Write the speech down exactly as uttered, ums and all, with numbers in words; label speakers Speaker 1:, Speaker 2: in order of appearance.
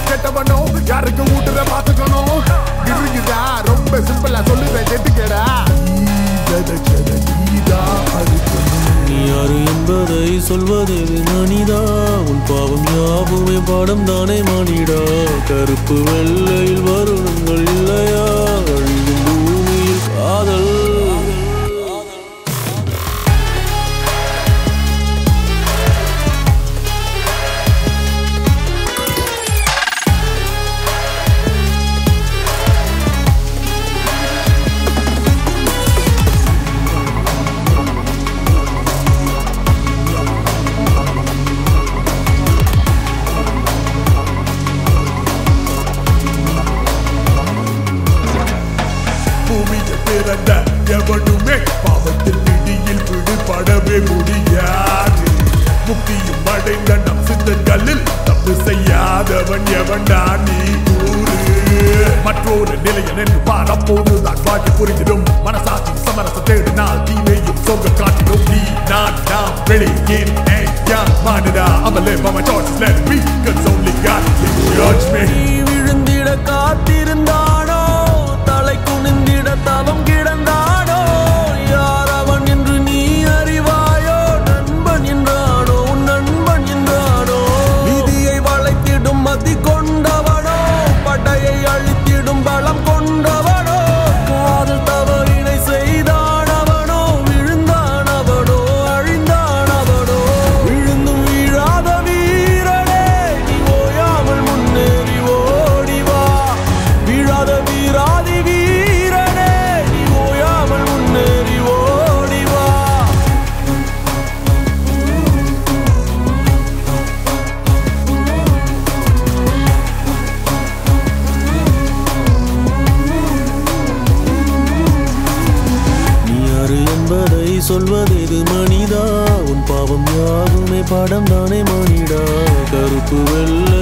Speaker 1: கெட்டவனோ யாருக்கு ஊட்டுற பாத்துக்கணும் இருக்குதா ரொம்ப சிம்பிளா சொல்லுவேன் கேட்டுக்கடா
Speaker 2: நீ யாரு என்பதை சொல்வது மனிதா உன் பாவம் யாவுமே பாடம் தானே மானிடா கருப்பு வெள்ளையில் வருணங்கள் இல்லையா அழியும் பூமியில் காதல்
Speaker 1: பிறந்த எவனுமே பாவத்தில் பிடியில் பிடிபடவே முடியாது முக்தியும் அடைந்த நம் சித்தர்களில் தப்பு செய்யாதவன் எவன்டா நீ கூறு மற்றொரு நிலையில் என்று பாரப்போதுதான் வாழ்க்கை புரிந்திடும் மனசாட்சி சமரச தேடினால் தீமையும் சொங்க காட்டிடும் நீ நான் நாம் வெளியேன் மாநிலா அமலே my choices let me cause only God can judge me
Speaker 2: விழுந்திட காத்திருந்தானோ தலை குனிந்திட தவம் கிடந்தானோ யார் அவன் என்று நீ அறிவாயோ நண்பன் என்றானோ நண்பன் என்றானோ விதியை வளைத்திடும் மதி கொண்டவனோ படையை அழித்திடும் பலம் கொண்டவனோ காதல் தவறினை செய்தானவனோ விழுந்தானவனோ அழிந்தானவனோ விழுந்தும் வீழாத வீரனே நீ ஓயாமல் முன்னேறி ஓடிவா வீழாத வீராதி வீரனே நீ ஓயாமல் முன்னேறி ஓடிவா நீ யாரு என்பதை சொல்வதெது மனிதா உன் பாவம் யாருமே பாடம் தானே மானிடா கருப்பு வெள்ளை